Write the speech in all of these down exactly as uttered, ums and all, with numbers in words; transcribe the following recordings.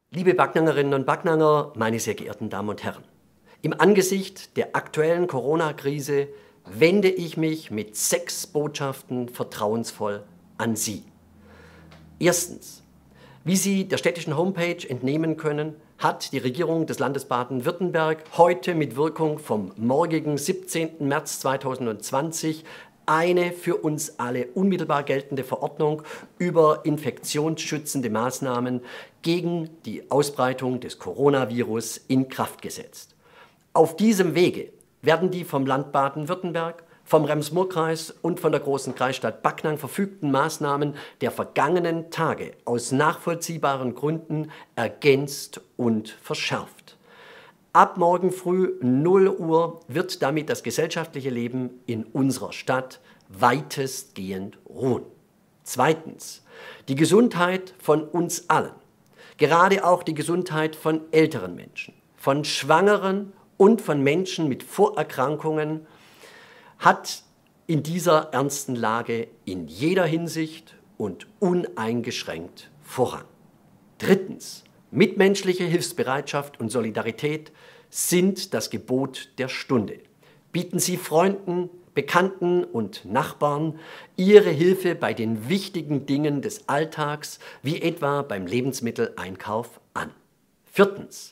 Liebe Backnangerinnen und Backnanger, meine sehr geehrten Damen und Herren, im Angesicht der aktuellen Corona-Krise wende ich mich mit sechs Botschaften vertrauensvoll an Sie. Erstens. Wie Sie der städtischen Homepage entnehmen können, hat die Regierung des Landes Baden-Württemberg heute mit Wirkung vom morgigen siebzehnten März zweitausendzwanzig eine für uns alle unmittelbar geltende Verordnung über infektionsschützende Maßnahmen gegen die Ausbreitung des Coronavirus in Kraft gesetzt. Auf diesem Wege werden die vom Land Baden-Württemberg, vom Rems-Murr-Kreis und von der großen Kreisstadt Backnang verfügten Maßnahmen der vergangenen Tage aus nachvollziehbaren Gründen ergänzt und verschärft. Ab morgen früh null Uhr wird damit das gesellschaftliche Leben in unserer Stadt weitestgehend ruhen. Zweitens. Die Gesundheit von uns allen, gerade auch die Gesundheit von älteren Menschen, von Schwangeren und von Menschen mit Vorerkrankungen, hat in dieser ernsten Lage in jeder Hinsicht und uneingeschränkt Vorrang. Drittens. Mitmenschliche Hilfsbereitschaft und Solidarität sind das Gebot der Stunde. Bieten Sie Freunden, Bekannten und Nachbarn Ihre Hilfe bei den wichtigen Dingen des Alltags, wie etwa beim Lebensmitteleinkauf an. Viertens.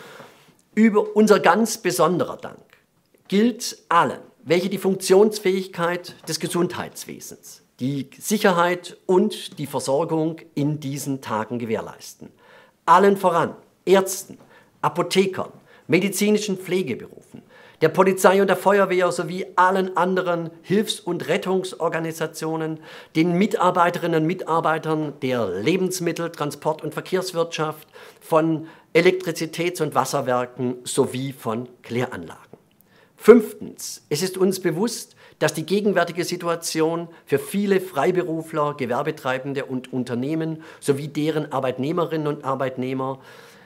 Über unser ganz besonderer Dank gilt allen, welche die Funktionsfähigkeit des Gesundheitswesens, die Sicherheit und die Versorgung in diesen Tagen gewährleisten. Allen voran Ärzten, Apothekern, medizinischen Pflegeberufen, der Polizei und der Feuerwehr sowie allen anderen Hilfs- und Rettungsorganisationen, den Mitarbeiterinnen und Mitarbeitern der Lebensmittel-, Transport- und Verkehrswirtschaft, von Elektrizitäts- und Wasserwerken sowie von Kläranlagen. Fünftens. Es ist uns bewusst, dass die gegenwärtige Situation für viele Freiberufler, Gewerbetreibende und Unternehmen sowie deren Arbeitnehmerinnen und Arbeitnehmer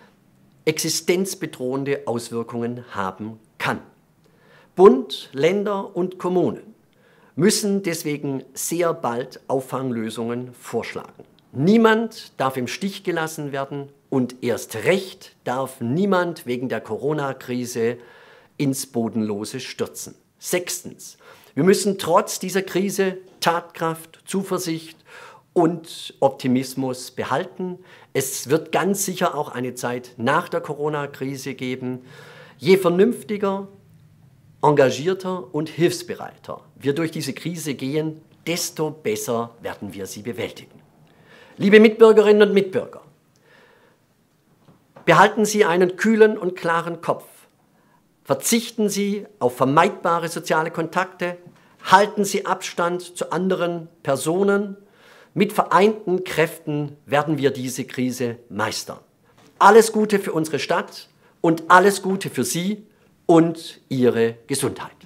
existenzbedrohende Auswirkungen haben kann. Bund, Länder und Kommunen müssen deswegen sehr bald Auffanglösungen vorschlagen. Niemand darf im Stich gelassen werden und erst recht darf niemand wegen der Corona-Krise ins Bodenlose stürzen. Sechstens. Wir müssen trotz dieser Krise Tatkraft, Zuversicht und Optimismus behalten. Es wird ganz sicher auch eine Zeit nach der Corona-Krise geben. Je vernünftiger, engagierter und hilfsbereiter wir durch diese Krise gehen, desto besser werden wir sie bewältigen. Liebe Mitbürgerinnen und Mitbürger, behalten Sie einen kühlen und klaren Kopf. Verzichten Sie auf vermeidbare soziale Kontakte, halten Sie Abstand zu anderen Personen. Mit vereinten Kräften werden wir diese Krise meistern. Alles Gute für unsere Stadt und alles Gute für Sie und Ihre Gesundheit.